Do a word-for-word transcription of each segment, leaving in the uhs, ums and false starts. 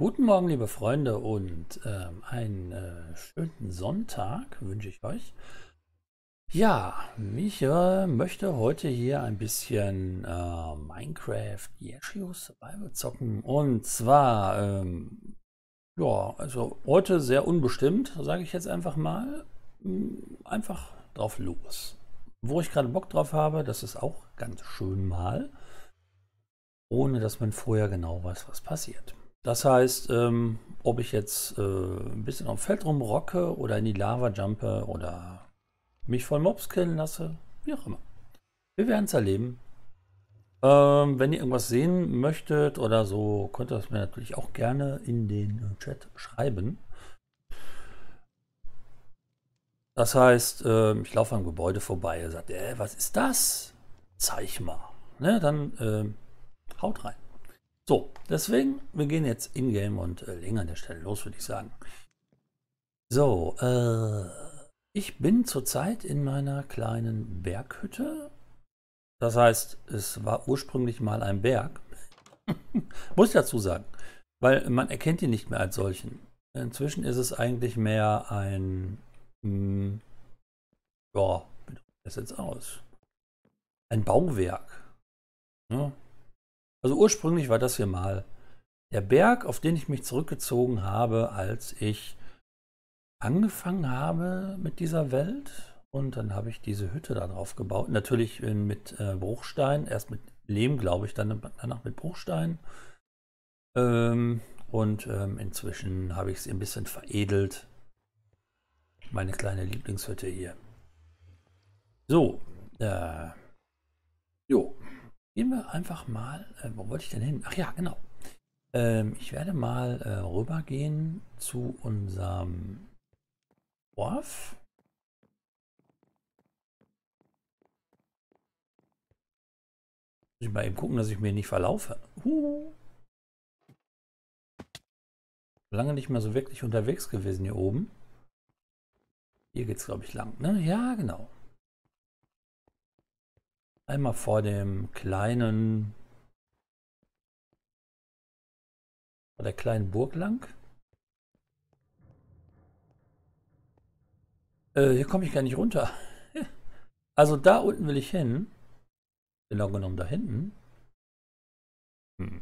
Guten Morgen, liebe Freunde, und ähm, einen äh, schönen Sonntag wünsche ich euch. Ja, ich äh, möchte heute hier ein bisschen äh, Minecraft Yeshio Survival zocken. Und zwar, ähm, ja, also heute sehr unbestimmt, sage ich jetzt einfach mal. Mm, Einfach drauf los. Wo ich gerade Bock drauf habe, das ist auch ganz schön mal, ohne dass man vorher genau weiß, was passiert. Das heißt, ähm, ob ich jetzt äh, ein bisschen auf dem Feld rumrocke oder in die Lava jumpe oder mich von Mobs killen lasse, wie auch immer. Wir werden es erleben. Ähm, wenn ihr irgendwas sehen möchtet oder so, könnt ihr das mir natürlich auch gerne in den Chat schreiben. Das heißt, äh, ich laufe am Gebäude vorbei, er sagt, äh, was ist das? Zeig mal. Ne, dann äh, haut rein. So, deswegen, wir gehen jetzt in-game und äh, legen an der Stelle los, würde ich sagen. So, äh, ich bin zurzeit in meiner kleinen Berghütte. Das heißt, es war ursprünglich mal ein Berg. Muss ich dazu sagen, weil man erkennt ihn nicht mehr als solchen. Inzwischen ist es eigentlich mehr ein, mh, ja, wie drückt das jetzt aus? Ein Bauwerk. Ne? Also ursprünglich war das hier mal der Berg, auf den ich mich zurückgezogen habe, als ich angefangen habe mit dieser Welt. Und dann habe ich diese Hütte da drauf gebaut. Natürlich äh, mit äh, Bruchstein. Erst mit Lehm, glaube ich, dann danach mit Bruchstein. Ähm, und ähm, inzwischen habe ich es ein bisschen veredelt. Meine kleine Lieblingshütte hier. So, äh, jo. Gehen wir einfach mal. Äh, wo wollte ich denn hin? Ach ja, genau. Ähm, ich werde mal äh, rübergehen zu unserem Dorf. Muss ich mal eben gucken, dass ich mir nicht verlaufe. Uh. Lange nicht mehr so wirklich unterwegs gewesen hier oben. Hier geht es, glaube ich, lang, ne? Ja, genau. Einmal vor dem kleinen, vor der kleinen Burg lang. Äh, hier komme ich gar nicht runter. Also da unten will ich hin. Genau genommen da hinten. Hm.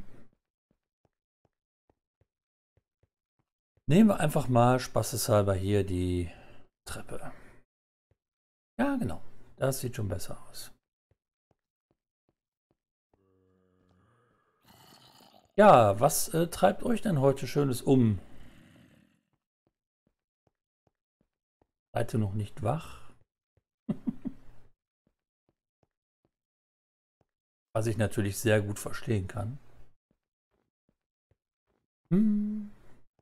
Nehmen wir einfach mal spaßeshalber hier die Treppe. Ja, genau. Das sieht schon besser aus. Ja, was äh, treibt euch denn heute Schönes um? Seid ihr noch nicht wach? Was ich natürlich sehr gut verstehen kann. Hm.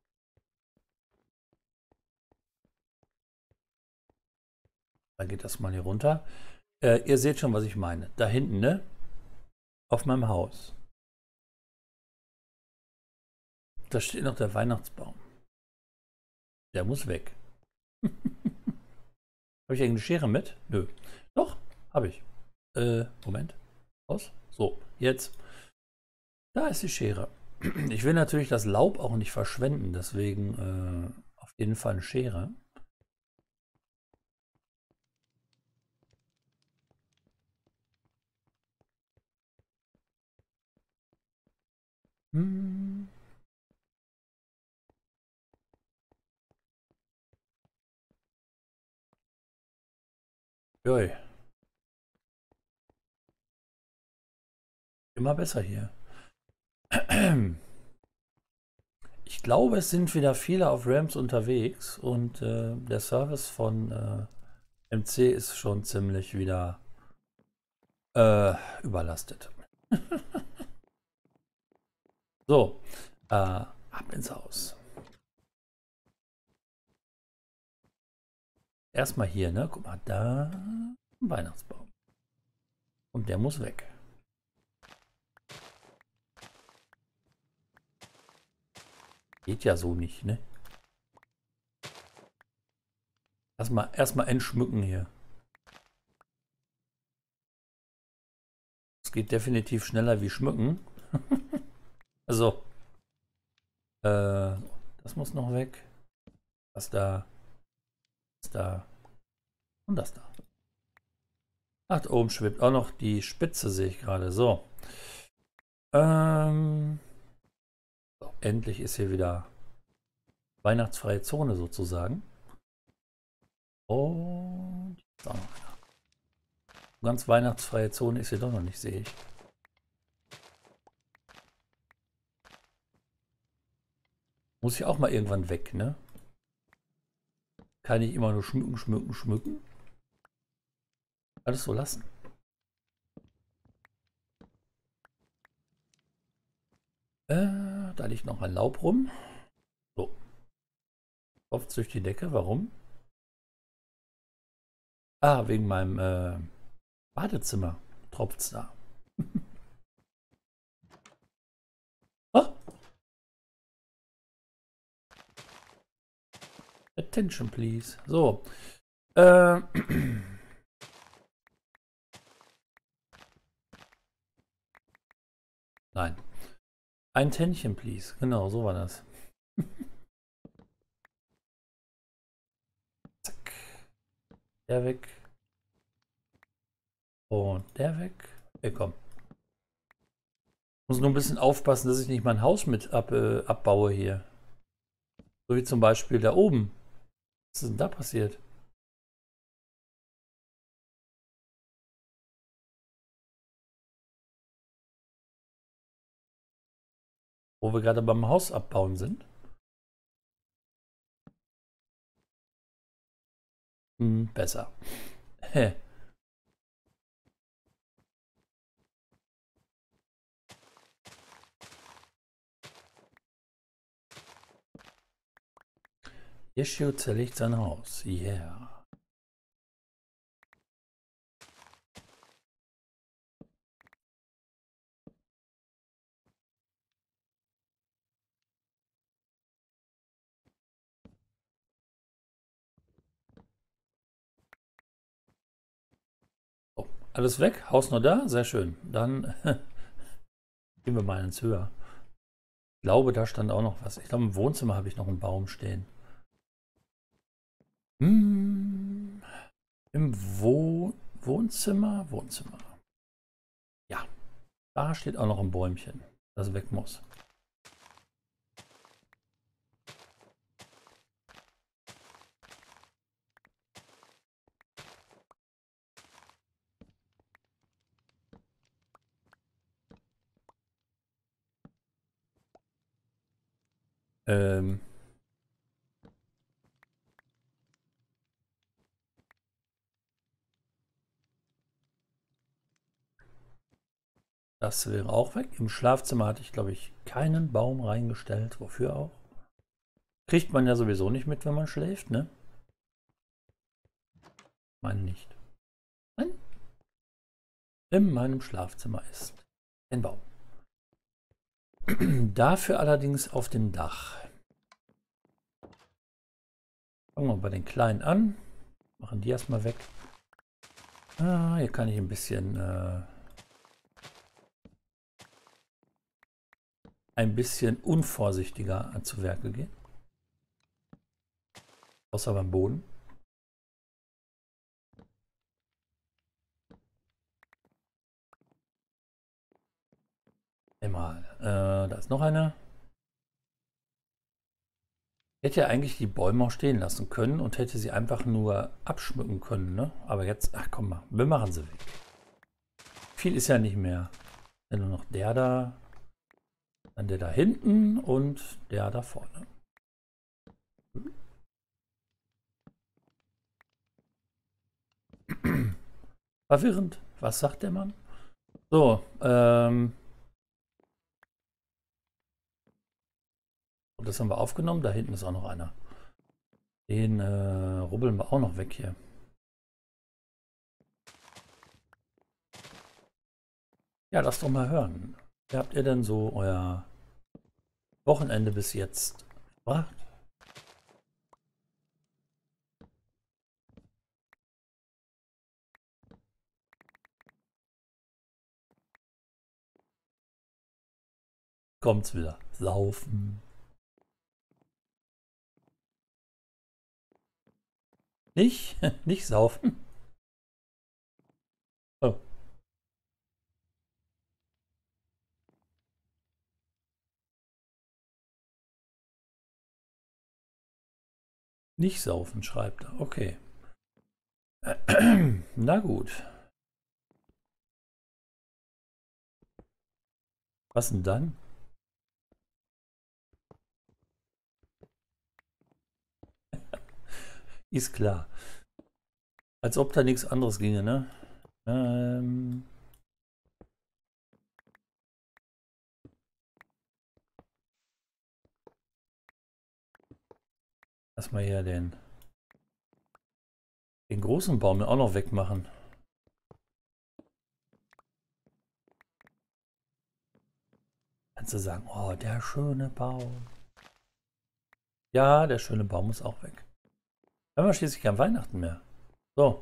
Dann geht das mal hier runter. Äh, ihr seht schon, was ich meine. Da hinten, ne? Auf meinem Haus. Da steht noch der Weihnachtsbaum. Der muss weg. Habe ich irgendeine Schere mit? Nö. Doch, habe ich. Äh, Moment. Aus. So, jetzt. Da ist die Schere. Ich will natürlich das Laub auch nicht verschwenden, deswegen äh, auf jeden Fall eine Schere. Hm. Joi. Immer besser hier. Ich glaube, es sind wieder viele auf Rams unterwegs und äh, der Service von äh, M C ist schon ziemlich wieder äh, überlastet. So, äh, ab ins Haus. Erstmal hier, ne? Guck mal, da ein Weihnachtsbaum. Und der muss weg. Geht ja so nicht, ne? Erstmal erstmal entschmücken hier. Es geht definitiv schneller wie schmücken. Also, Äh, das muss noch weg. Das da. Das da. Und das da. Ach, da oben schwebt auch noch die Spitze, sehe ich gerade. So. Ähm, so. Endlich ist hier wieder weihnachtsfreie Zone sozusagen. Und da noch einer. Ganz weihnachtsfreie Zone ist hier doch noch nicht, sehe ich. Muss ich auch mal irgendwann weg, ne? Kann ich immer nur schmücken, schmücken, schmücken. Alles so lassen. Äh, da liegt noch ein Laub rum. So. Tropft durch die Decke. Warum? Ah, wegen meinem äh, Badezimmer tropft es da. Oh. Attention, please. So. Äh. Nein. Ein Tännchen, please. Genau, so war das. Zack. Der weg. Und der weg. Hey, komm. Muss nur ein bisschen aufpassen, dass ich nicht mein Haus mit ab, äh, abbaue hier. So wie zum Beispiel da oben. Was ist denn da passiert? Wo wir gerade beim Haus abbauen sind. Hm, besser. Hä. Yeshio zerlegt sein Haus. Yeah. Oh, alles weg? Haus noch da? Sehr schön. Dann gehen wir mal ins Höher. Ich glaube, da stand auch noch was. Ich glaube, im Wohnzimmer habe ich noch einen Baum stehen. Hm, im Wo Wohnzimmer? Wohnzimmer. Ja, da steht auch noch ein Bäumchen, das weg muss. Ähm, das wäre auch weg. Im Schlafzimmer hatte ich, glaube ich, keinen Baum reingestellt. Wofür auch? Kriegt man ja sowieso nicht mit, wenn man schläft, ne? Meine nicht. Nein. In meinem Schlafzimmer ist ein Baum. Dafür allerdings auf dem Dach. Fangen wir bei den Kleinen an. Machen die erstmal weg. Ah, hier kann ich ein bisschen äh, ein bisschen unvorsichtiger zu Werke gehen. Außer beim Boden. Einmal. Äh, da ist noch eine. Hätte ja eigentlich die Bäume auch stehen lassen können und hätte sie einfach nur abschmücken können, ne? Aber jetzt, ach komm mal, wir machen sie weg. Viel ist ja nicht mehr. Nur noch der da, dann der da hinten und der da vorne. Verwirrend. Was sagt der Mann? So, ähm. Und das haben wir aufgenommen. Da hinten ist auch noch einer. Den äh, rubbeln wir auch noch weg hier. Ja, lasst doch mal hören. Wie habt ihr denn so euer Wochenende bis jetzt verbracht? Kommt's wieder. Saufen. Nicht? Nicht saufen? Oh. Nicht saufen, schreibt er. Okay. Na gut. Was denn dann? Ist klar. Als ob da nichts anderes ginge, ne? Ähm... Lass mal hier den, den großen Baum auch noch wegmachen. Kannst du sagen, oh, der schöne Baum. Ja, der schöne Baum muss auch weg. Wir haben schließlich kein Weihnachten mehr. So.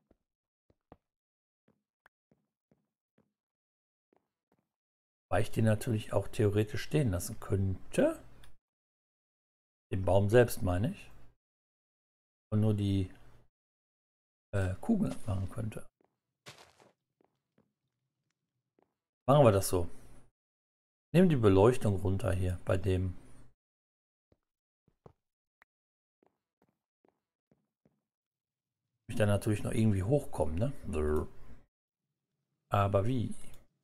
Weil ich den natürlich auch theoretisch stehen lassen könnte. Den Baum selbst meine ich. Und nur die äh, Kugeln machen könnte. Machen wir das so. Nehmen die Beleuchtung runter hier bei dem. Ich dann natürlich noch irgendwie hochkommen, ne? Aber wie?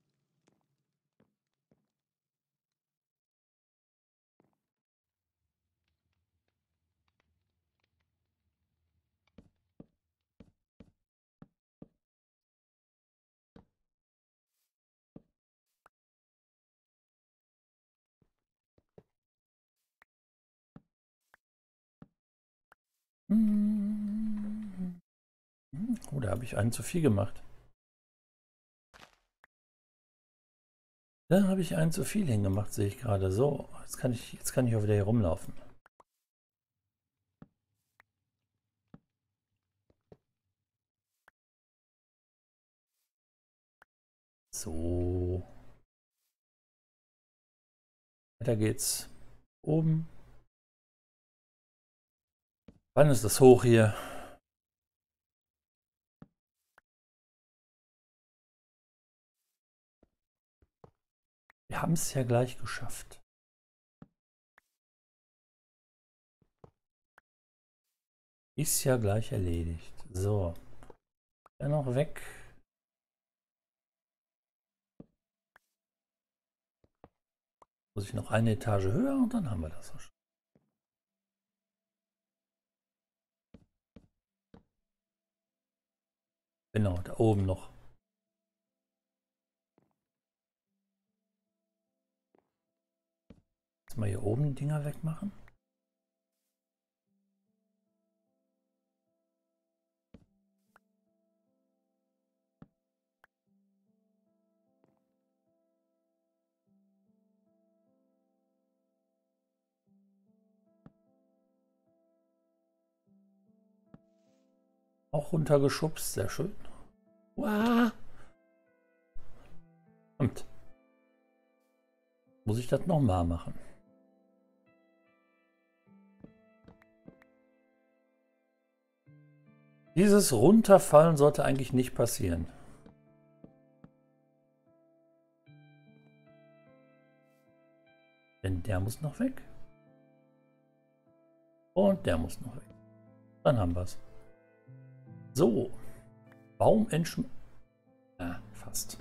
Oh, da habe ich einen zu viel gemacht. Da habe ich einen zu viel hingemacht, sehe ich gerade. So, jetzt kann ich, jetzt kann ich auch wieder hier rumlaufen. So. Weiter geht's. Oben. Wann ist das hoch hier? Wir haben es ja gleich geschafft. Ist ja gleich erledigt. So. Dann noch weg. Muss ich noch eine Etage höher und dann haben wir das schon. Genau, da oben noch. Jetzt mal hier oben die Dinger wegmachen. Auch runtergeschubst, sehr schön. Uah. Und muss ich das nochmal machen? Dieses Runterfallen sollte eigentlich nicht passieren. Denn der muss noch weg. Und der muss noch weg. Dann haben wir es. So. Baum entschm... Ah, fast.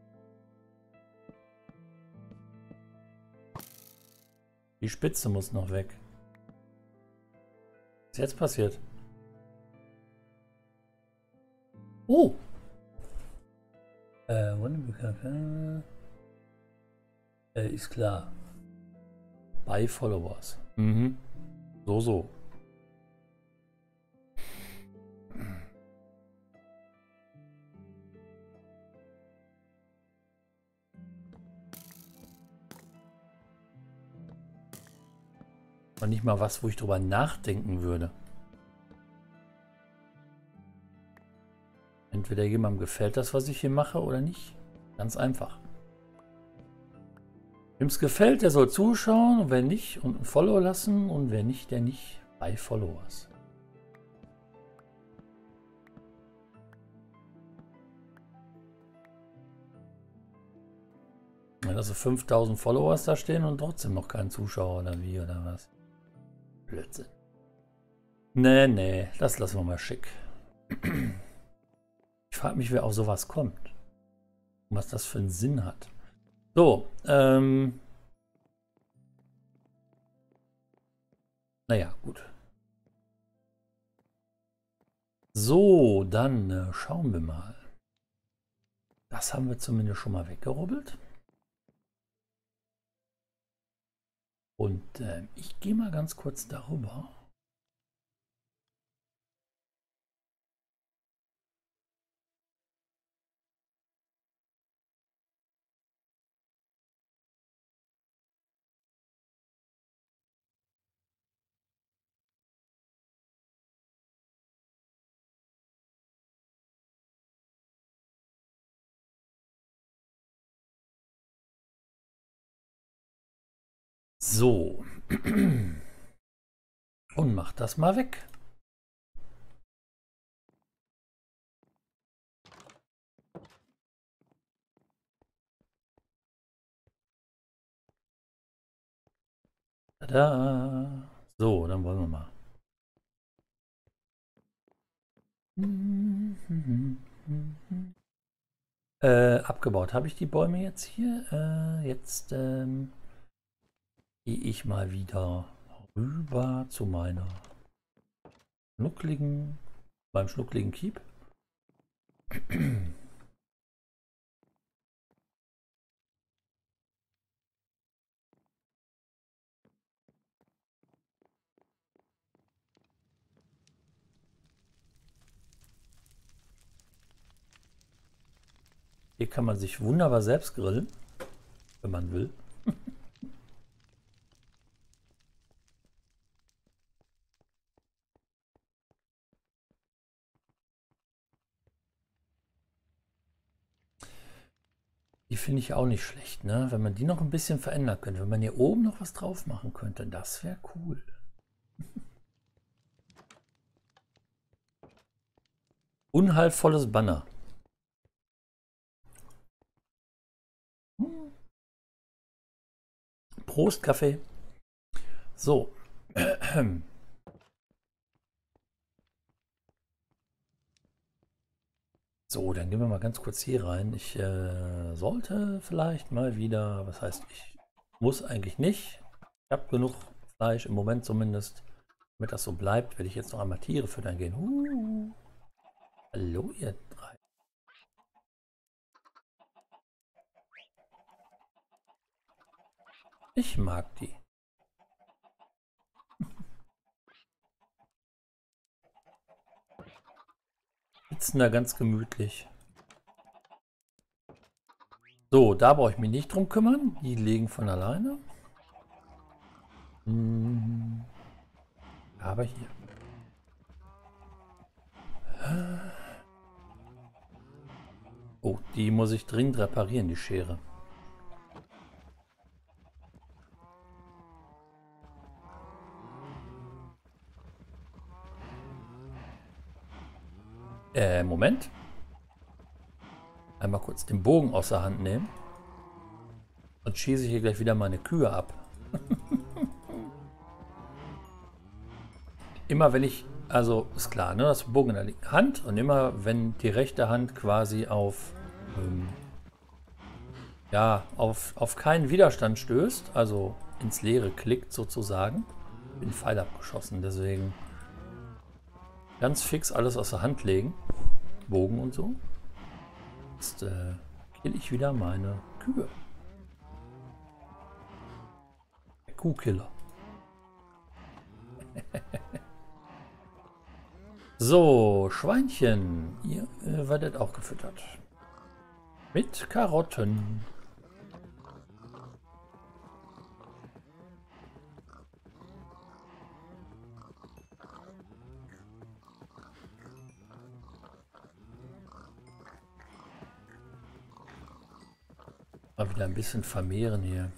Die Spitze muss noch weg. Was ist jetzt passiert? Oh! Äh, äh, ist klar. Bei Followers. Mhm. So, so. Und nicht mal was, wo ich drüber nachdenken würde. Entweder jemandem gefällt das, was ich hier mache, oder nicht. Ganz einfach. Wem es gefällt, der soll zuschauen. Und wenn nicht, und ein Follow lassen. Und wer nicht, der nicht. Bei Followers. Wenn also fünftausend Followers da stehen und trotzdem noch kein Zuschauer oder wie oder was. Blödsinn. Nee, nee, das lassen wir mal schick. Ich frage mich, wer auf sowas kommt. Und was das für einen Sinn hat. So, ähm. Naja, gut. So, dann äh, schauen wir mal. Das haben wir zumindest schon mal weggerubbelt. Und äh, ich gehe mal ganz kurz darüber. So. Und mach das mal weg. Tada. So, dann wollen wir mal. Äh, abgebaut habe ich die Bäume jetzt hier. Äh, jetzt ähm, gehe ich mal wieder rüber zu meiner schnuckligen, beim schnuckligen Keep. Hier kann man sich wunderbar selbst grillen, wenn man will. Die finde ich auch nicht schlecht, ne? Wenn man die noch ein bisschen verändern könnte. Wenn man hier oben noch was drauf machen könnte, das wäre cool. Unheilvolles Banner. Prost, Kaffee. So. So, dann gehen wir mal ganz kurz hier rein. Ich äh, sollte vielleicht mal wieder, was heißt ich, muss eigentlich nicht. Ich habe genug Fleisch, im Moment zumindest. Damit das so bleibt, werde ich jetzt noch einmal Tiere füttern gehen. Uh. Hallo, ihr drei. Ich mag die. Sitzen da ganz gemütlich. So, da brauche ich mich nicht drum kümmern. Die legen von alleine. Hm. Aber hier. Oh, die muss ich dringend reparieren, die Schere. Äh, Moment. Einmal kurz den Bogen aus der Hand nehmen. Und schieße ich hier gleich wieder meine Kühe ab. Immer wenn ich, also ist klar, ne, das Bogen in der Hand und immer wenn die rechte Hand quasi auf, ähm, ja, auf, auf keinen Widerstand stößt, also ins Leere klickt sozusagen, bin Pfeil abgeschossen. Deswegen ganz fix alles aus der Hand legen, Bogen und so. Jetzt äh, kill ich wieder meine Kühe. Kuhkiller. So, Schweinchen, ihr äh, werdet auch gefüttert. Mit Karotten. Mal wieder ein bisschen vermehren hier.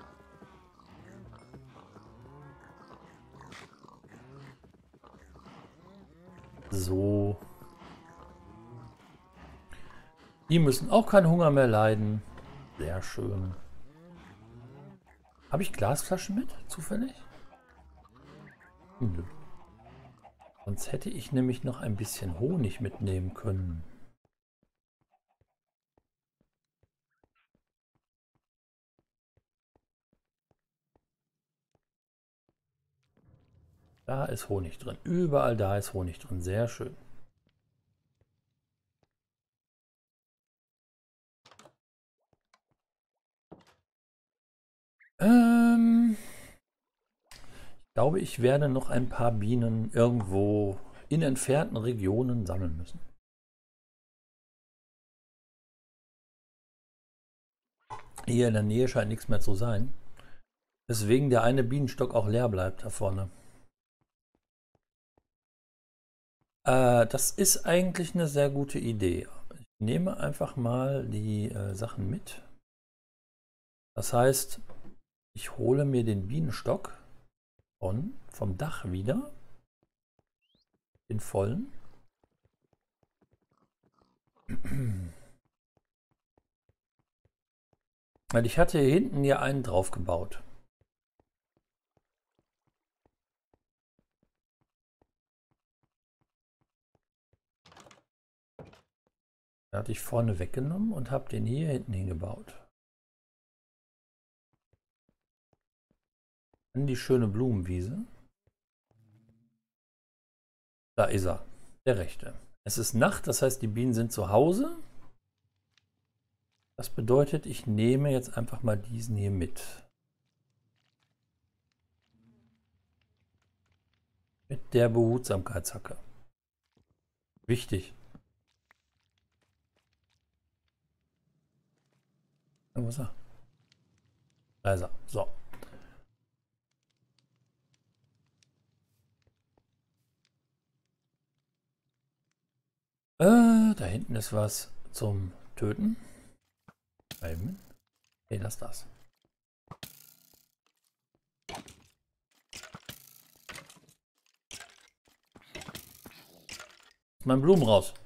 So. Die müssen auch keinen Hunger mehr leiden. Sehr schön. Habe ich Glasflaschen mit, zufällig? Nö. Sonst hätte ich nämlich noch ein bisschen Honig mitnehmen können. Da ist Honig drin. Überall da ist Honig drin. Sehr schön. Ähm, ich glaube, ich werde noch ein paar Bienen irgendwo in entfernten Regionen sammeln müssen. Hier in der Nähe scheint nichts mehr zu sein. Deswegen der eine Bienenstock auch leer bleibt da vorne. Äh, das ist eigentlich eine sehr gute Idee. Ich nehme einfach mal die äh, Sachen mit. Das heißt, ich hole mir den Bienenstock von, vom Dach wieder. Den vollen. Weil ich hatte hier hinten ja einen drauf gebaut. Da hatte ich vorne weggenommen und habe den hier hinten hingebaut. An die schöne Blumenwiese. Da ist er, der rechte. Es ist Nacht, das heißt, die Bienen sind zu Hause. Das bedeutet, ich nehme jetzt einfach mal diesen hier mit. Mit der Behutsamkeitshacke. Wichtig. Wo ist er? Da ist er. So. Äh, da hinten ist was zum Töten. Bleiben. Okay, lass das. Mein Blumen raus.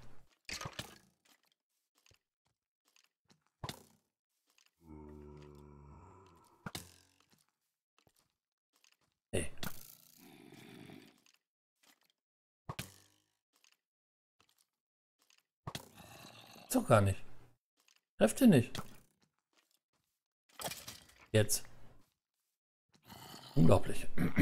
Hey. Ist doch gar nicht. Trefft ihr nicht. Jetzt. Unglaublich.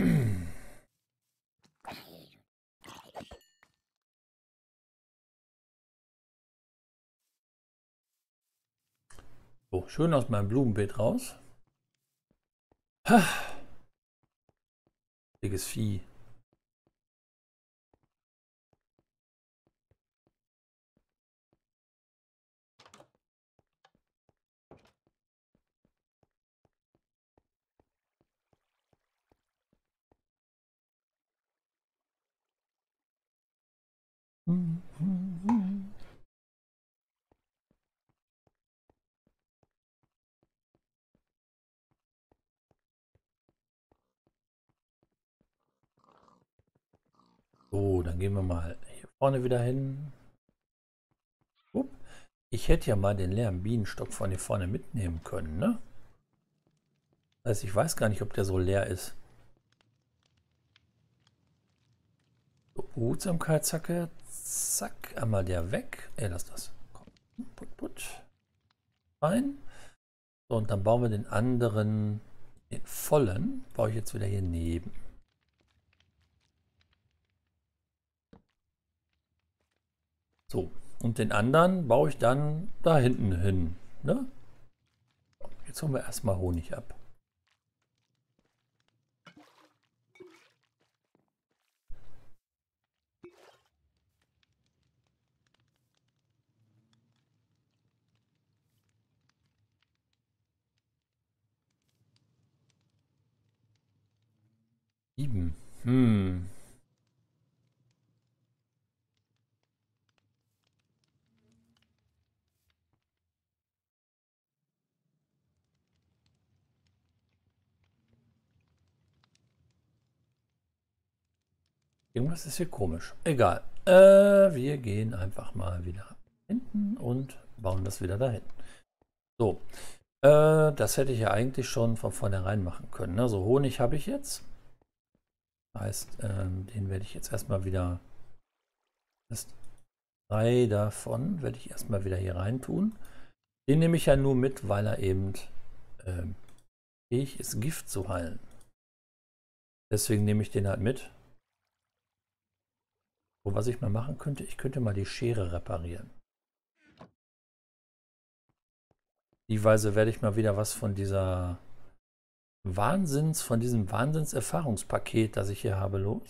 So, schön aus meinem Blumenbeet raus. Ha. Dickes Vieh. So, dann gehen wir mal hier vorne wieder hin. Ich hätte ja mal den leeren Bienenstock von hier vorne mitnehmen können, ne? Das heißt, ich weiß gar nicht, ob der so leer ist. So, Behutsamkeitshacke. Zack, einmal der weg. Ey, lass das. Komm. Put, put. Rein. So, und dann bauen wir den anderen, den vollen, baue ich jetzt wieder hier neben. So, und den anderen baue ich dann da hinten hin. Ne? So, jetzt holen wir erstmal Honig ab. Sieben. Hm. Irgendwas ist hier komisch. Egal. Äh, wir gehen einfach mal wieder hinten und bauen das wieder dahin. So. Äh, das hätte ich ja eigentlich schon von vornherein machen können. Ne? So Honig habe ich jetzt. Das heißt, ähm, den werde ich jetzt erstmal wieder. Das drei davon werde ich erstmal wieder hier rein tun. Den nehme ich ja nur mit, weil er eben ähm, fähig ist, Gift zu heilen. Deswegen nehme ich den halt mit. So, was ich mal machen könnte, ich könnte mal die Schere reparieren. Die Weise werde ich mal wieder was von dieser Wahnsinns, von diesem Wahnsinnserfahrungspaket, das ich hier habe, los.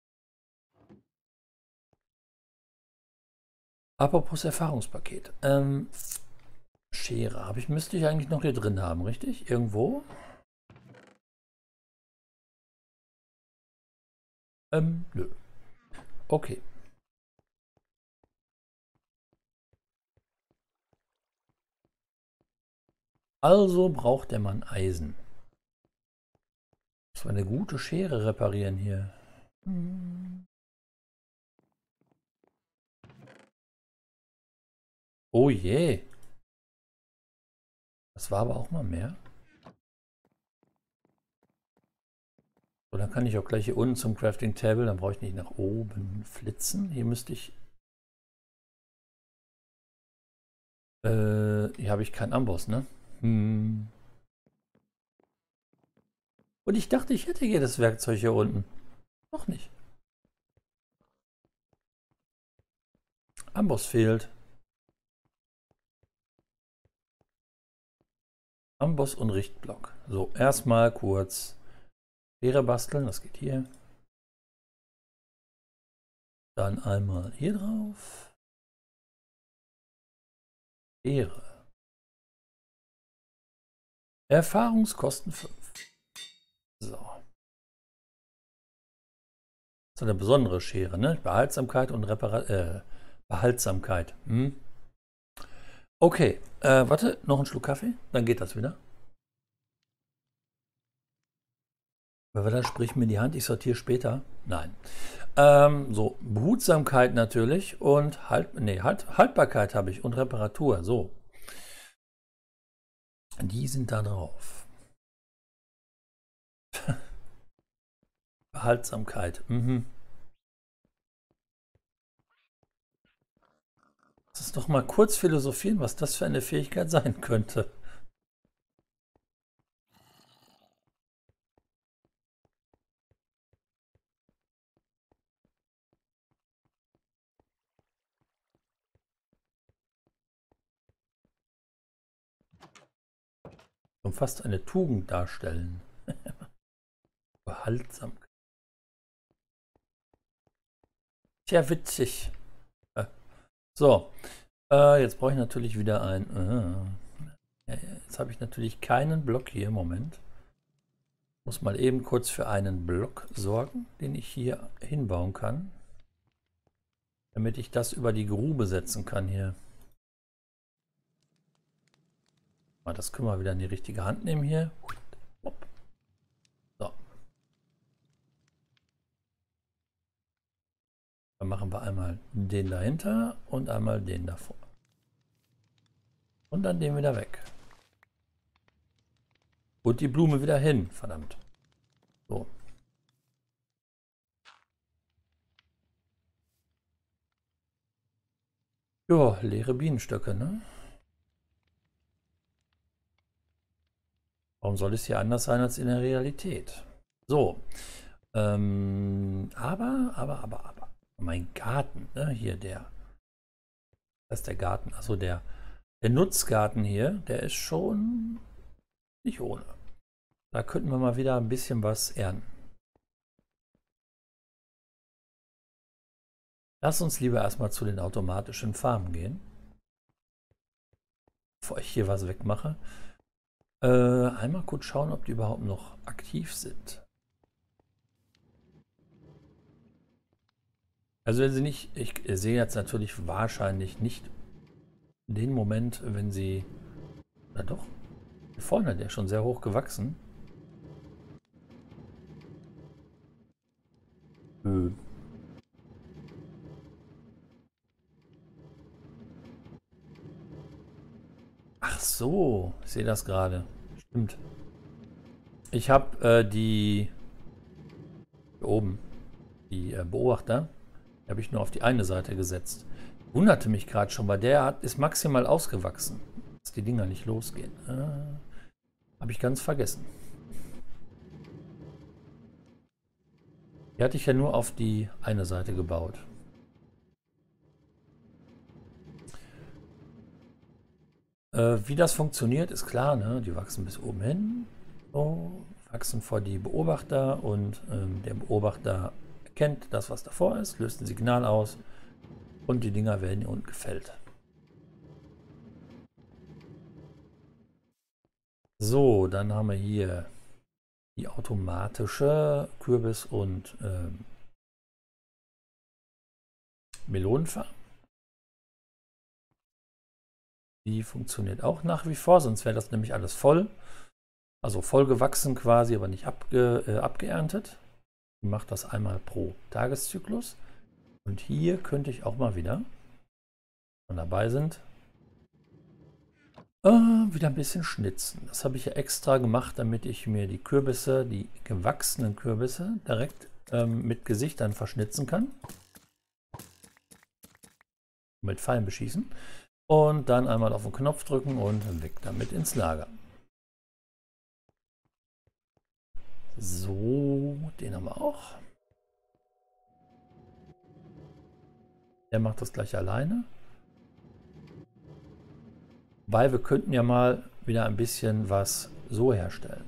Apropos Erfahrungspaket. Ähm, Schere, habe ich, müsste ich eigentlich noch hier drin haben, richtig? Irgendwo? Ähm, nö. Okay. Also braucht der Mann Eisen. Das war eine gute Schere reparieren hier. Hm. Oh je. Das war aber auch mal mehr. So, dann kann ich auch gleich hier unten zum Crafting Table. Dann brauche ich nicht nach oben flitzen. Hier müsste ich... Äh, hier habe ich keinen Amboss, ne? Hm. Und ich dachte, ich hätte hier das Werkzeug hier unten. Noch nicht. Amboss fehlt. Amboss und Richtblock. So, erstmal kurz Schere basteln. Das geht hier. Dann einmal hier drauf. Schere. Erfahrungskosten fünf. So. So eine besondere Schere, ne? Behaltsamkeit und Repara äh, Behaltsamkeit. Hm? Okay, äh, warte, noch einen Schluck Kaffee, dann geht das wieder. Weil dann sprich mir in die Hand, ich sortiere später. Nein. Ähm, so, Behutsamkeit natürlich und halt, nee, halt, Haltbarkeit habe ich und Reparatur. So. Die sind da drauf. Behaltsamkeit. Mhm. Lass uns doch mal kurz philosophieren, was das für eine Fähigkeit sein könnte. Und fast eine Tugend darstellen. Behaltsamkeit. Tja, witzig. Äh, So, äh, jetzt brauche ich natürlich wieder ein... Äh, jetzt habe ich natürlich keinen Block hier im Moment. Muss mal eben kurz für einen Block sorgen, den ich hier hinbauen kann. Damit ich das über die Grube setzen kann hier. Mal, das können wir wieder in die richtige Hand nehmen hier. So. Dann machen wir einmal den dahinter und einmal den davor. Und dann den wieder weg. Und die Blume wieder hin, verdammt. So. Ja, leere Bienenstöcke, ne? Warum soll es hier anders sein als in der Realität? So. Ähm, aber, aber, aber, aber. Mein Garten, ne? Hier der. Das ist der Garten. Also der, der Nutzgarten hier, der ist schon nicht ohne. Da könnten wir mal wieder ein bisschen was ernten. Lass uns lieber erstmal zu den automatischen Farmen gehen. Bevor ich hier was wegmache. Äh, einmal kurz schauen, ob die überhaupt noch aktiv sind. Also wenn sie nicht, ich sehe jetzt natürlich wahrscheinlich nicht den Moment, wenn sie, na doch, hier vorne, der ist schon sehr hoch gewachsen. Äh. Ach so, ich sehe das gerade. Stimmt. Ich habe äh, die hier oben, die äh, Beobachter, die habe ich nur auf die eine Seite gesetzt. Wunderte mich gerade schon, weil der hat, ist maximal ausgewachsen, dass die Dinger nicht losgehen. Äh, habe ich ganz vergessen. Die hatte ich ja nur auf die eine Seite gebaut. Äh, wie das funktioniert, ist klar, ne? Die wachsen bis oben hin, so, wachsen vor die Beobachter und ähm, der Beobachter erkennt das, was davor ist, löst ein Signal aus und die Dinger werden hier unten gefällt. So, dann haben wir hier die automatische Kürbis- und ähm, Melonenfarm. Die funktioniert auch nach wie vor, sonst wäre das nämlich alles voll. Also voll gewachsen quasi, aber nicht abge, äh, abgeerntet. Die macht das einmal pro Tageszyklus. Und hier könnte ich auch mal wieder, wenn wir dabei sind, äh, wieder ein bisschen schnitzen. Das habe ich ja extra gemacht, damit ich mir die Kürbisse, die gewachsenen Kürbisse, direkt ähm, mit Gesichtern verschnitzen kann. Mit Pfeilen beschießen. Und dann einmal auf den Knopf drücken und weg damit ins Lager. So, den haben wir auch. Der macht das gleich alleine. Weil wir könnten ja mal wieder ein bisschen was so herstellen.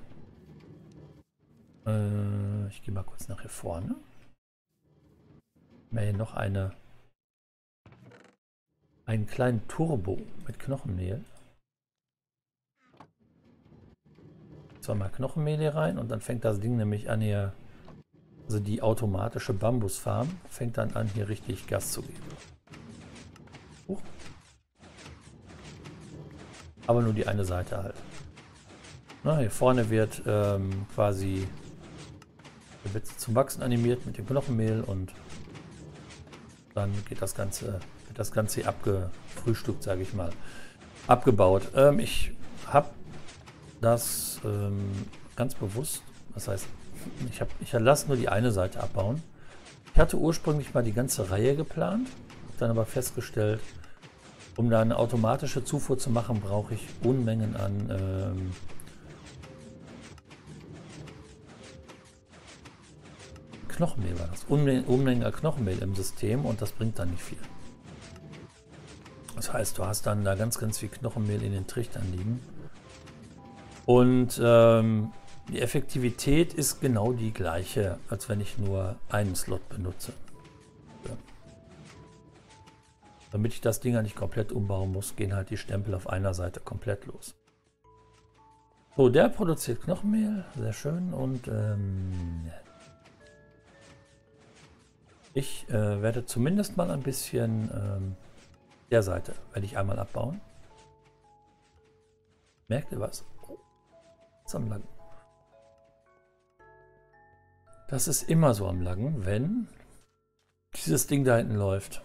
Äh, ich gehe mal kurz nach hier vorne. Wir hier noch eine, einen kleinen Turbo mit Knochenmehl. Zweimal Knochenmehl hier rein und dann fängt das Ding nämlich an hier, also die automatische Bambusfarm fängt dann an hier richtig Gas zu geben. Huch. Aber nur die eine Seite halt. Na, hier vorne wird ähm, quasi wird zum Wachsen animiert mit dem Knochenmehl und dann geht das Ganze, wird das Ganze abgefrühstückt, sage ich mal, abgebaut. Ähm, ich habe das ähm, ganz bewusst, das heißt, ich, hab, ich lasse nur die eine Seite abbauen. Ich hatte ursprünglich mal die ganze Reihe geplant, habe dann aber festgestellt, um da eine automatische Zufuhr zu machen, brauche ich Unmengen an ähm, Knochenmehl war das. Unmengen, Unmengen an Knochenmehl im System und das bringt dann nicht viel. Das heißt, du hast dann da ganz, ganz viel Knochenmehl in den Trichtern liegen. Und ähm, die Effektivität ist genau die gleiche, als wenn ich nur einen Slot benutze. Ja. Damit ich das Ding ja nicht komplett umbauen muss, gehen halt die Stempel auf einer Seite komplett los. So, der produziert Knochenmehl, sehr schön. Und ähm, ich äh, werde zumindest mal ein bisschen ähm, der Seite, werde ich einmal abbauen. Merkt ihr was? Am Laggen. Das ist immer so am Laggen, wenn dieses Ding da hinten läuft.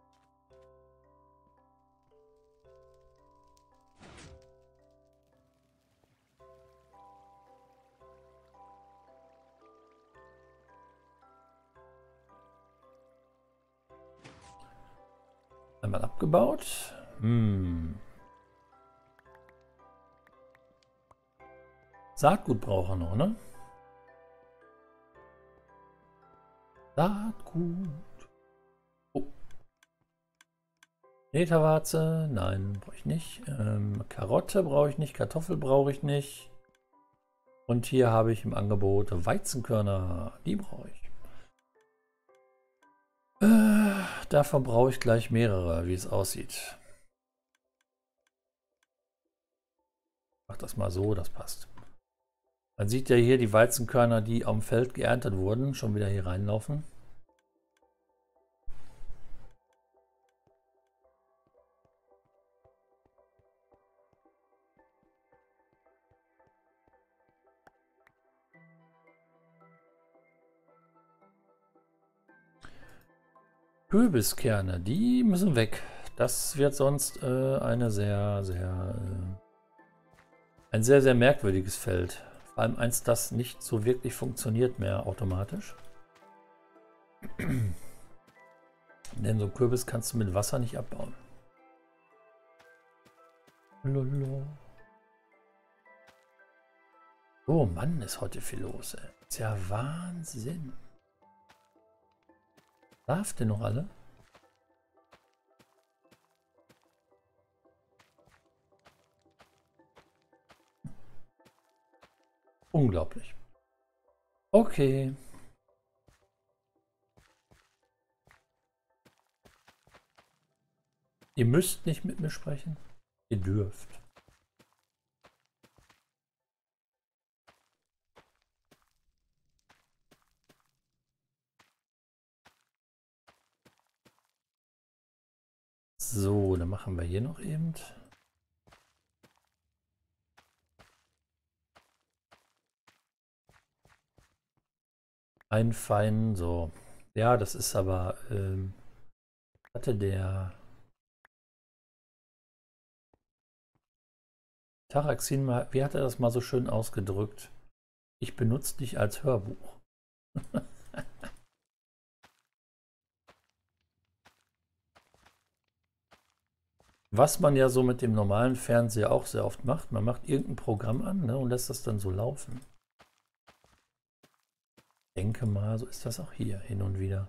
Einmal abgebaut. Hm. Saatgut braucht er noch, ne? Saatgut. Oh. Netterwarze, nein, brauche ich nicht. Ähm, Karotte brauche ich nicht, Kartoffel brauche ich nicht. Und hier habe ich im Angebot Weizenkörner, die brauche ich. Äh, davon brauche ich gleich mehrere, wie es aussieht. Mach das mal so, das passt. Man sieht ja hier die Weizenkörner, die am Feld geerntet wurden, schon wieder hier reinlaufen. Kürbiskerne, die müssen weg. Das wird sonst äh, eine sehr, sehr Ein sehr, sehr merkwürdiges Feld. Vor allem eins, das nicht so wirklich funktioniert mehr automatisch. Denn so einen Kürbis kannst du mit Wasser nicht abbauen. Lolo. Oh Mann, ist heute viel los, ey. Ist ja Wahnsinn. Schlaft ihr noch alle? Unglaublich. Okay. Ihr müsst nicht mit mir sprechen. Ihr dürft. So, dann machen wir hier noch eben. Einen feinen, so. Ja, das ist aber, ähm, hatte der Taraxin mal, wie hat er das mal so schön ausgedrückt? Ich benutze dich als Hörbuch. Was man ja so mit dem normalen Fernseher auch sehr oft macht. Man macht irgendein Programm an, ne, und lässt das dann so laufen. Ich denke mal, so ist das auch hier hin und wieder.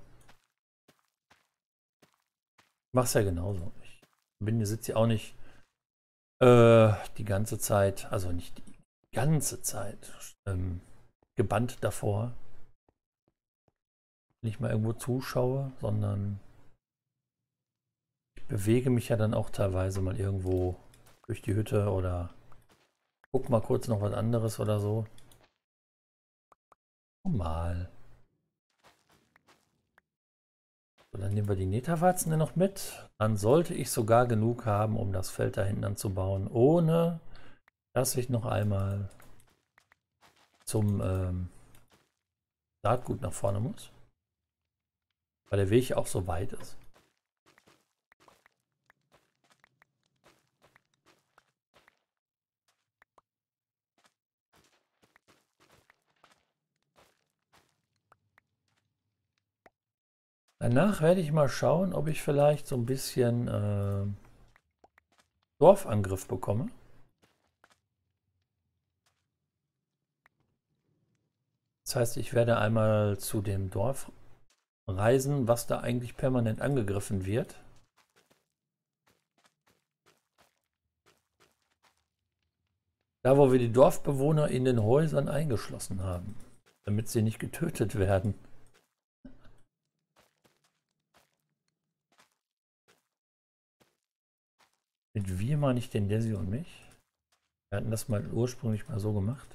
Ich mache es ja genauso. Ich bin, sitze ja auch nicht äh, die ganze Zeit, also nicht die ganze Zeit ähm, gebannt davor, wenn ich mal irgendwo zuschaue, sondern ich bewege mich ja dann auch teilweise mal irgendwo durch die Hütte oder guck mal kurz noch was anderes oder so. Normal. So, dann nehmen wir die Netawarzen noch mit. Dann sollte ich sogar genug haben, um das Feld da hinten anzubauen, ohne dass ich noch einmal zum ähm, Saatgut nach vorne muss. Weil der Weg auch so weit ist. Danach werde ich mal schauen, ob ich vielleicht so ein bisschen äh, Dorfangriff bekomme. Das heißt, ich werde einmal zu dem Dorf reisen, was da eigentlich permanent angegriffen wird. Da, wo wir die Dorfbewohner in den Häusern eingeschlossen haben, damit sie nicht getötet werden. Mit wir meine ich den Desi und mich. Wir hatten das mal ursprünglich mal so gemacht.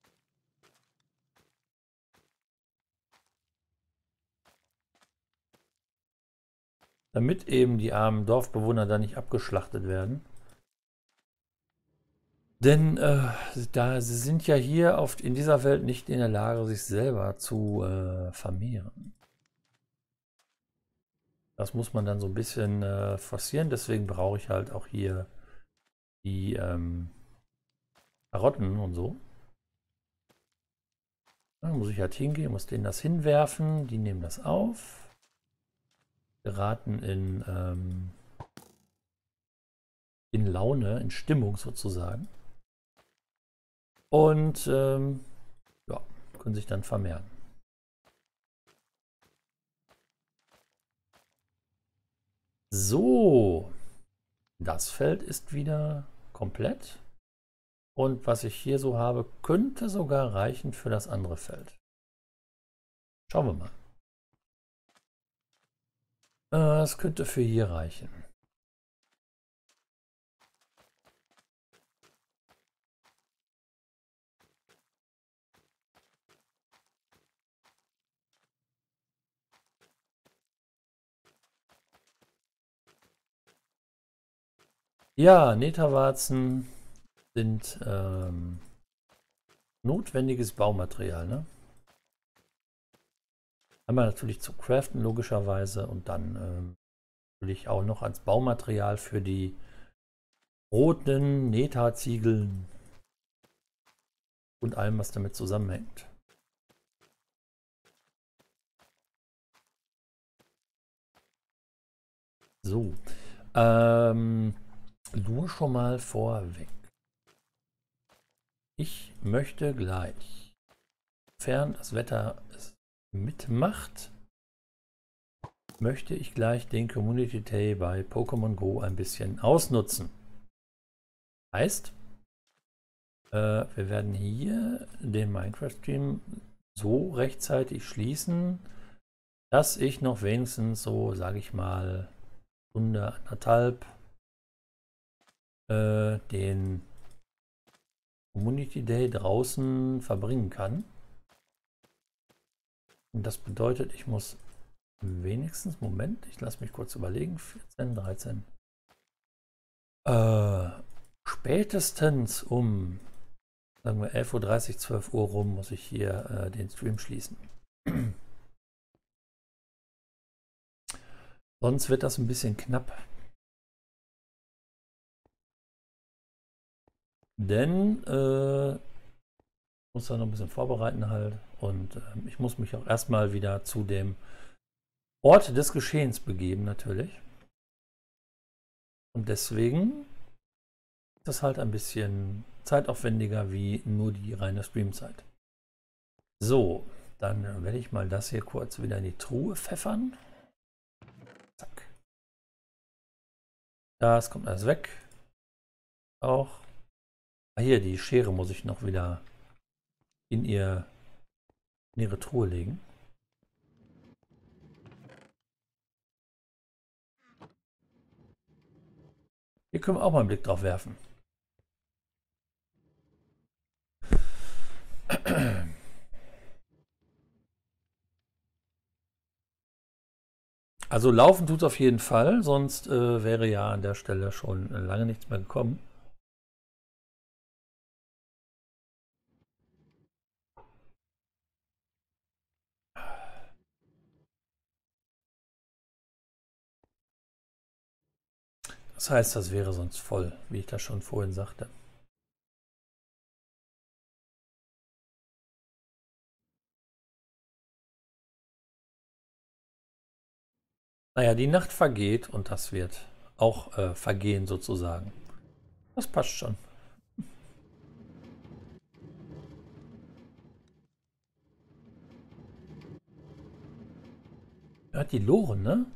Damit eben die armen Dorfbewohner da nicht abgeschlachtet werden. Denn äh, da sie sind ja hier oft in dieser Welt nicht in der Lage, sich selber zu äh, vermehren. Das muss man dann so ein bisschen äh, forcieren. Deswegen brauche ich halt auch hier die ähm, Karotten und so. Dann muss ich halt hingehen, muss denen das hinwerfen. Die nehmen das auf. Geraten in, ähm, in Laune, in Stimmung sozusagen. Und ähm, ja, können sich dann vermehren. So, das Feld ist wieder komplett. Und was ich hier so habe, könnte sogar reichen für das andere Feld. Schauen wir mal. Es könnte für hier reichen. Ja, Netawarzen sind ähm, notwendiges Baumaterial, ne? Einmal natürlich zu craften, logischerweise, und dann ähm, natürlich auch noch als Baumaterial für die roten Neta-Ziegeln. und allem, was damit zusammenhängt. So, ähm, nur schon mal vorweg. Ich möchte gleich, sofern das Wetter es mitmacht, möchte ich gleich den Community Day bei Pokémon Go ein bisschen ausnutzen. Heißt, äh, wir werden hier den Minecraft-Stream so rechtzeitig schließen, dass ich noch wenigstens so, sage ich mal, Stunde, anderthalb äh, den Community Day draußen verbringen kann. Und das bedeutet, ich muss wenigstens, Moment, ich lasse mich kurz überlegen, vierzehn, dreizehn, äh, spätestens um, sagen wir, elf Uhr dreißig, zwölf Uhr rum muss ich hier äh, den Stream schließen. Sonst wird das ein bisschen knapp. Denn äh, muss da noch ein bisschen vorbereiten halt. Und äh, ich muss mich auch erstmal wieder zu dem Ort des Geschehens begeben, natürlich. Und deswegen ist das halt ein bisschen zeitaufwendiger wie nur die reine Streamzeit. So, dann werde ich mal das hier kurz wieder in die Truhe pfeffern. Zack. Das kommt alles weg. Auch. Ah, hier, die Schere muss ich noch wieder in, ihr, in ihre Truhe legen. Hier können wir auch mal einen Blick drauf werfen. Also laufen tut es auf jeden Fall, sonst äh, wäre ja an der Stelle schon lange nichts mehr gekommen. Das heißt, das wäre sonst voll, wie ich das schon vorhin sagte. Naja, die Nacht vergeht und das wird auch äh, vergehen sozusagen. Das passt schon. Hört die Loren, ne?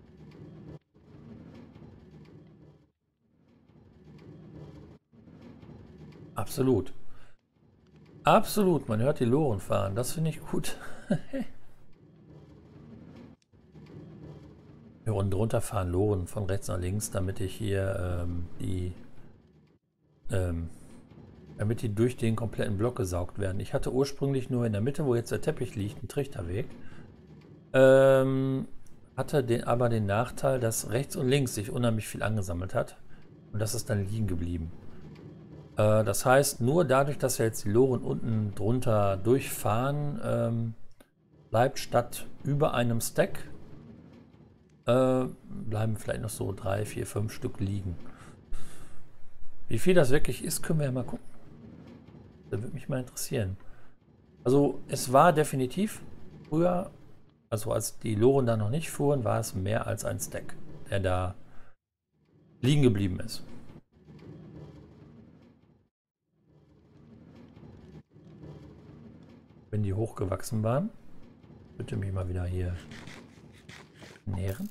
Absolut. Absolut, man hört die Loren fahren. Das finde ich gut. Hier unten drunter fahren Loren von rechts nach links, damit ich hier ähm, die ähm, damit die durch den kompletten Block gesaugt werden. Ich hatte ursprünglich nur in der Mitte, wo jetzt der Teppich liegt, einen Trichterweg. Ähm, hatte den, aber den Nachteil, dass rechts und links sich unheimlich viel angesammelt hat. Und das ist dann liegen geblieben. Äh, das heißt, nur dadurch, dass wir jetzt die Loren unten drunter durchfahren, ähm, bleibt statt über einem Stack, äh, bleiben vielleicht noch so drei, vier, fünf Stück liegen. Wie viel das wirklich ist, können wir ja mal gucken. Das würde mich mal interessieren. Also es war definitiv früher, also als die Loren da noch nicht fuhren, war es mehr als ein Stack, der da liegen geblieben ist. Wenn die hochgewachsen waren, bitte mich mal wieder hier nähren.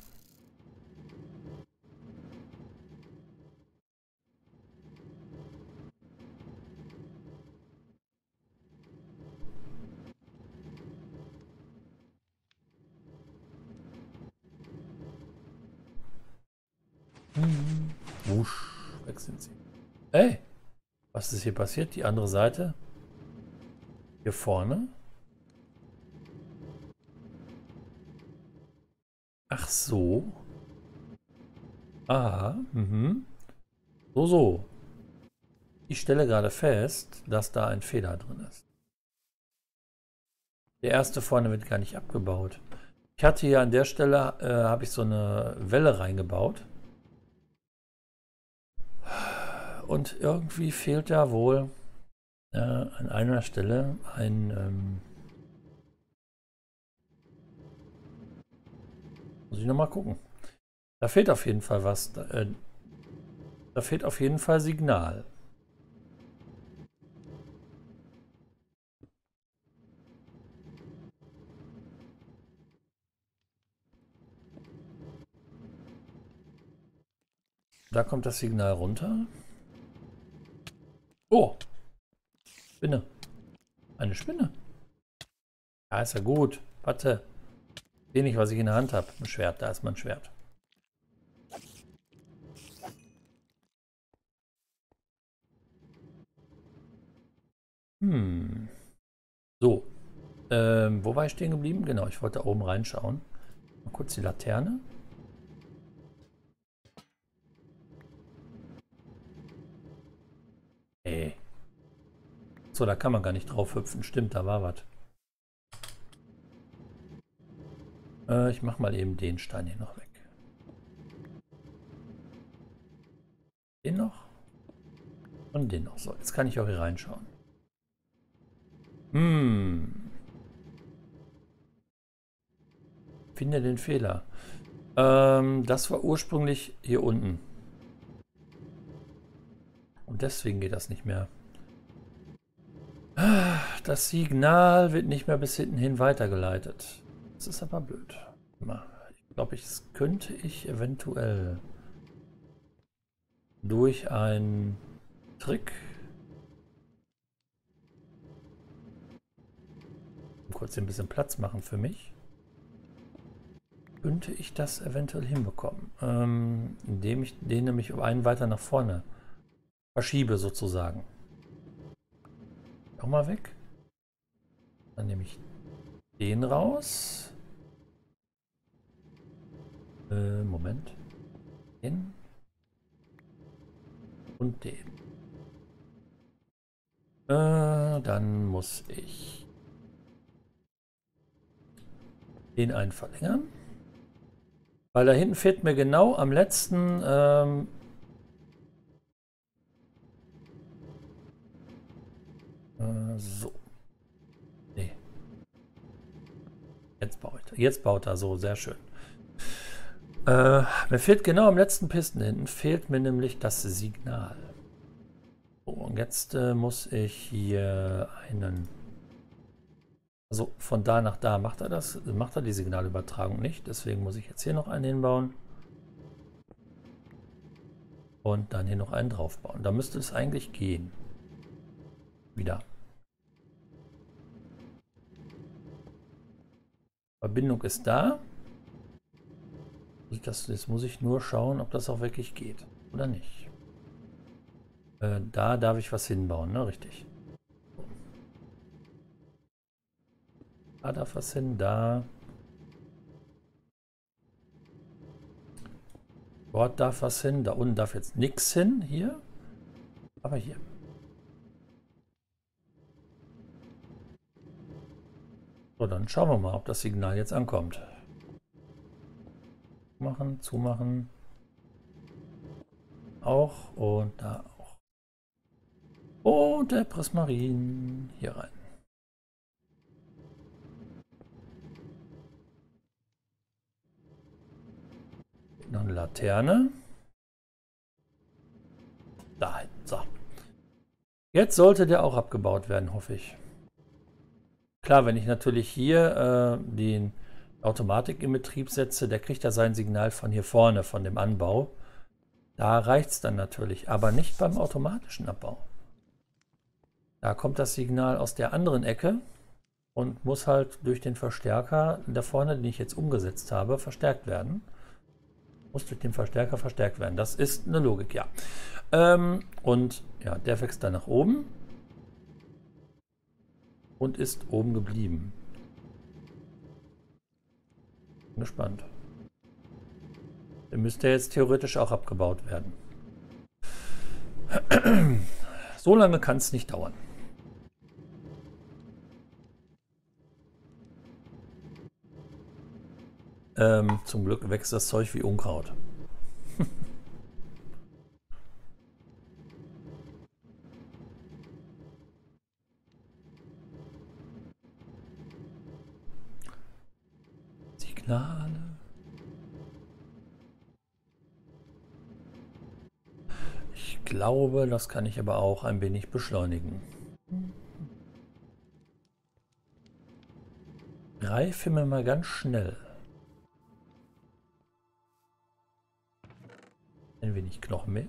Hm. Wusch, weg sind sie. Hey, was ist hier passiert? Die andere Seite? Hier vorne? Ach so. Aha, mhm. So, so. Ich stelle gerade fest, dass da ein Fehler drin ist. Der erste vorne wird gar nicht abgebaut. Ich hatte hier an der Stelle, äh, habe ich so eine Welle reingebaut. Und irgendwie fehlt da wohl äh, an einer Stelle ein... Ähm, muss ich nochmal gucken. Da fehlt auf jeden Fall was. Da, äh, da fehlt auf jeden Fall Signal. Da kommt das Signal runter. Oh! Spinne. Eine Spinne. Ja, ist ja gut. Warte. Ich sehe nicht, was ich in der Hand habe. Ein Schwert. Da ist mein Schwert. Hm. So. Ähm, wo war ich stehen geblieben? Genau, ich wollte da oben reinschauen. Mal kurz die Laterne. Ey. So, da kann man gar nicht drauf hüpfen. Stimmt, da war was. Äh, ich mach mal eben den Stein hier noch weg. Den noch. Und den noch. So, jetzt kann ich auch hier reinschauen. Hm. Finde den Fehler. Ähm, das war ursprünglich hier unten. Und deswegen geht das nicht mehr. Das Signal wird nicht mehr bis hinten hin weitergeleitet. Das ist aber blöd. Ich glaube, ich, das könnte ich eventuell durch einen Trick, kurz ein bisschen Platz machen für mich, könnte ich das eventuell hinbekommen, ähm, indem ich den nämlich um einen weiter nach vorne verschiebe sozusagen. Auch mal weg. Dann nehme ich den raus. Äh, Moment. Den. Und den. Äh, dann muss ich den einen verlängern. Weil da hinten fehlt mir genau am letzten ähm, äh, so. Nee. Jetzt baut er. Jetzt baut er so, sehr schön. Äh, mir fehlt genau am letzten Pisten hinten, fehlt mir nämlich das Signal. So, und jetzt äh, muss ich hier einen... Also von da nach da macht er das, macht er die Signalübertragung nicht. Deswegen muss ich jetzt hier noch einen hinbauen. Und dann hier noch einen draufbauen. Da müsste es eigentlich gehen. Wieder. Verbindung ist da. Das, jetzt muss ich nur schauen, ob das auch wirklich geht. Oder nicht. Äh, da darf ich was hinbauen, ne? Richtig. Da darf was hin, da. Dort darf was hin, da unten darf jetzt nichts hin, hier. Aber hier. So, dann schauen wir mal, ob das Signal jetzt ankommt. Machen, zumachen. Auch und da auch. Und der Prismarin hier rein. Noch eine Laterne. Da, so. Jetzt sollte der auch abgebaut werden, hoffe ich. Klar, wenn ich natürlich hier äh, den Automatik in Betrieb setze, der kriegt ja sein Signal von hier vorne, von dem Anbau. Da reicht es dann natürlich, aber nicht beim automatischen Abbau. Da kommt das Signal aus der anderen Ecke und muss halt durch den Verstärker da vorne, den ich jetzt umgesetzt habe, verstärkt werden. Muss durch den Verstärker verstärkt werden. Das ist eine Logik, ja. Ähm, und ja, der wächst dann nach oben und ist oben geblieben. Bin gespannt. Der müsste jetzt theoretisch auch abgebaut werden. So lange kann es nicht dauern. Ähm, zum Glück wächst das Zeug wie Unkraut. Signale. Ich glaube, das kann ich aber auch ein wenig beschleunigen. Greife mir mal ganz schnell. Ein wenig Knochenmehl.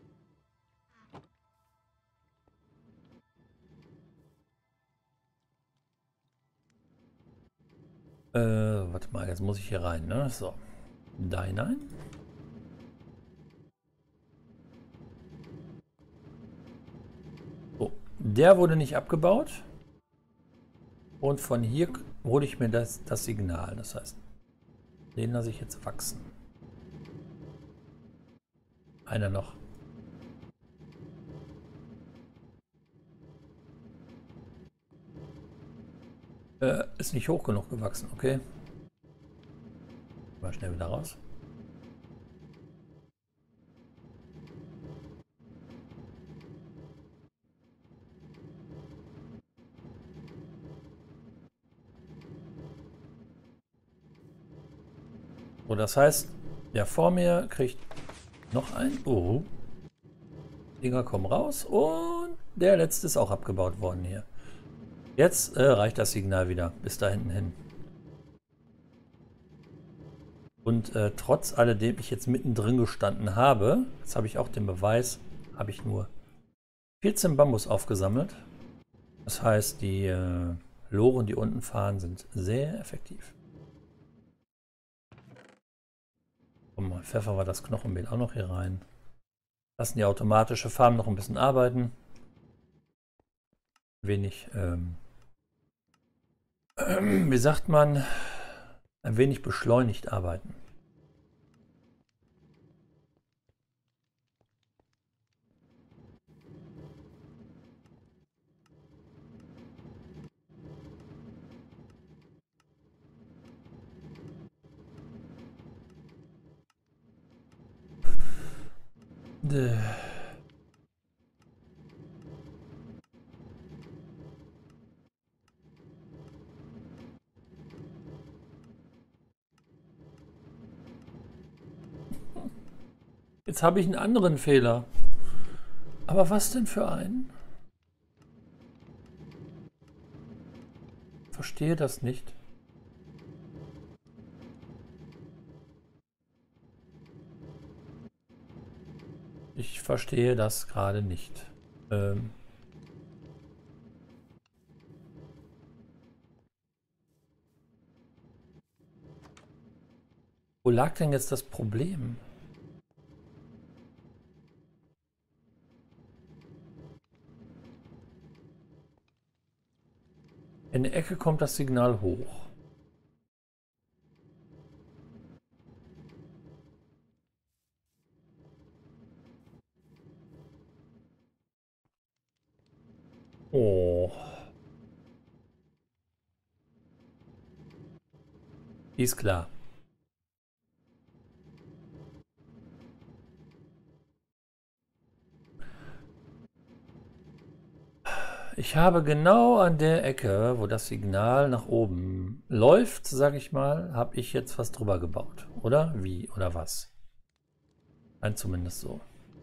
Äh, warte mal, jetzt muss ich hier rein, ne? So. Da hinein. So. Der wurde nicht abgebaut. Und von hier hole ich mir das, das Signal. Das heißt, den lasse ich jetzt wachsen. Einer noch. Äh, ist nicht hoch genug gewachsen, okay. Mal schnell wieder raus. So, das heißt, der vor mir kriegt noch ein. Oh. Dinger kommen raus und der letzte ist auch abgebaut worden hier. Jetzt äh, reicht das Signal wieder bis da hinten hin. Und äh, trotz alledem ich jetzt mittendrin gestanden habe, jetzt habe ich auch den Beweis, habe ich nur vierzehn Bambus aufgesammelt. Das heißt, die äh, Loren, die unten fahren, sind sehr effektiv. Und mal pfeffern wir das Knochenmehl auch noch hier rein. Lassen die automatische Farm noch ein bisschen arbeiten. Wenig, ähm, äh, wie sagt man, ein wenig beschleunigt arbeiten. Däh. Jetzt habe ich einen anderen Fehler. Aber was denn für einen? Verstehe das nicht. Ich verstehe das gerade nicht. Ähm Wo lag denn jetzt das Problem? In der Ecke kommt das Signal hoch. Oh. Ist klar. Ich habe genau an der Ecke, wo das Signal nach oben läuft, sage ich mal, habe ich jetzt was drüber gebaut. Oder wie? Oder was? Nein, zumindest so.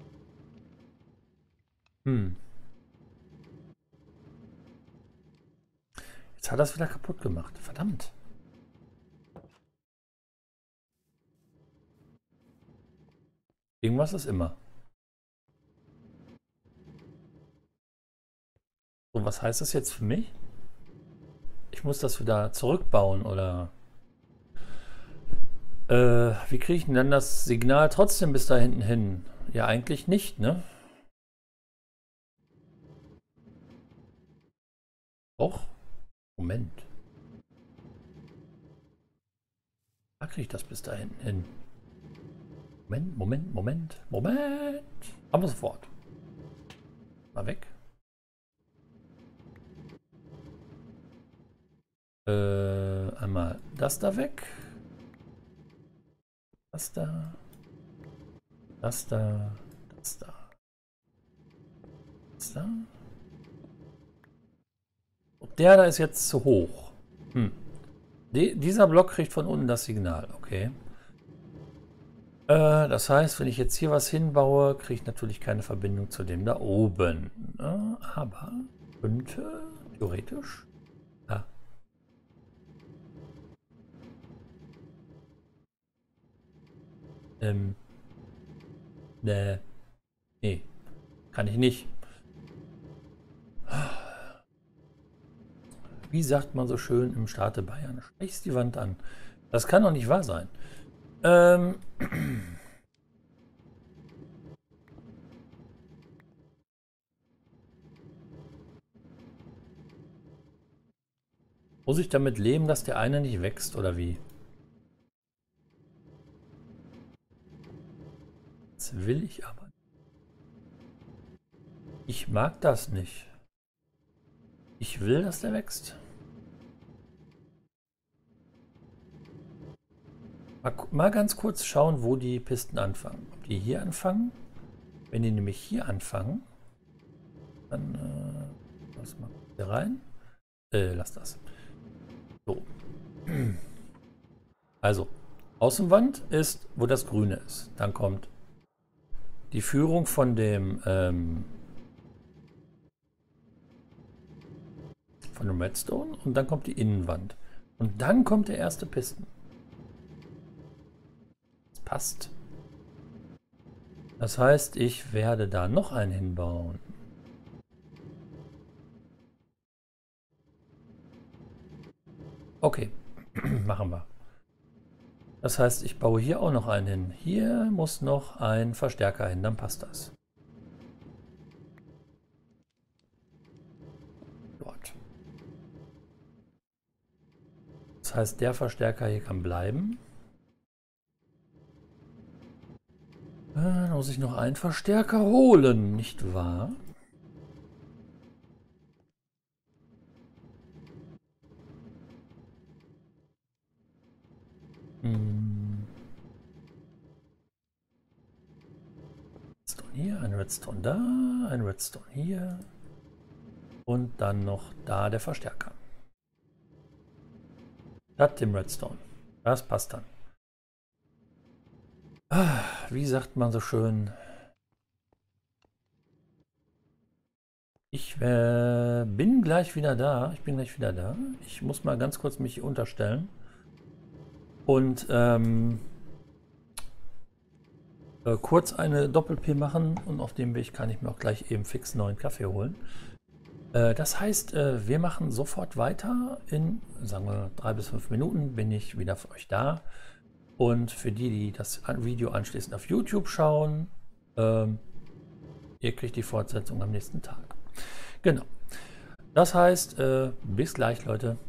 Hm. Jetzt hat er es wieder kaputt gemacht. Verdammt. Irgendwas ist immer. Und was heißt das jetzt für mich? Ich muss das wieder zurückbauen oder... Äh, wie kriege ich denn dann das Signal trotzdem bis da hinten hin? Ja, eigentlich nicht, ne? Och, Moment. Da kriege ich das bis da hinten hin. Moment, Moment, Moment, Moment. Aber sofort. Mal weg. Äh, einmal das da weg. Das da. Das da. Das da. Das da. Und der da ist jetzt zu hoch. Hm. Die, dieser Block kriegt von unten das Signal, okay. Äh, das heißt, wenn ich jetzt hier was hinbaue, kriege ich natürlich keine Verbindung zu dem da oben. Äh, aber könnte theoretisch. Ja. Ähm. Ne. Nee. Kann ich nicht. Wie sagt man so schön im Staate Bayern? Stechst die Wand an. Das kann doch nicht wahr sein. Ähm. Muss ich damit leben, dass der eine nicht wächst oder wie? Das will ich aber. Ich mag das nicht. Ich will, dass der wächst. Mal, mal ganz kurz schauen, wo die Pisten anfangen. Ob die hier anfangen? Wenn die nämlich hier anfangen, dann äh, lass mal hier rein. Äh, lass das. So. Also, Außenwand ist, wo das Grüne ist. Dann kommt die Führung von dem ähm, von dem Redstone und dann kommt die Innenwand. Und dann kommt der erste Pisten. Das passt. Das heißt, ich werde da noch einen hinbauen. Okay, machen wir. Das heißt, ich baue hier auch noch einen hin. Hier muss noch ein Verstärker hin, dann passt das. Dort. Das heißt, der Verstärker hier kann bleiben. Dann muss ich noch einen Verstärker holen, nicht wahr? Hm. Redstone hier, ein Redstone da, ein Redstone hier. Und dann noch da der Verstärker. Statt dem Redstone. Das passt dann. Ah, wie sagt man so schön? Ich äh, bin gleich wieder da. Ich bin gleich wieder da. Ich muss mal ganz kurz mich hier unterstellen. Und ähm, äh, kurz eine Doppel-P machen. Und auf dem Weg kann ich mir auch gleich eben fix neuen Kaffee holen. Äh, das heißt, äh, wir machen sofort weiter. In, sagen wir, drei bis fünf Minuten bin ich wieder für euch da. Und für die, die das Video anschließend auf YouTube schauen, ähm, ihr kriegt die Fortsetzung am nächsten Tag. Genau. Das heißt, äh, bis gleich, Leute.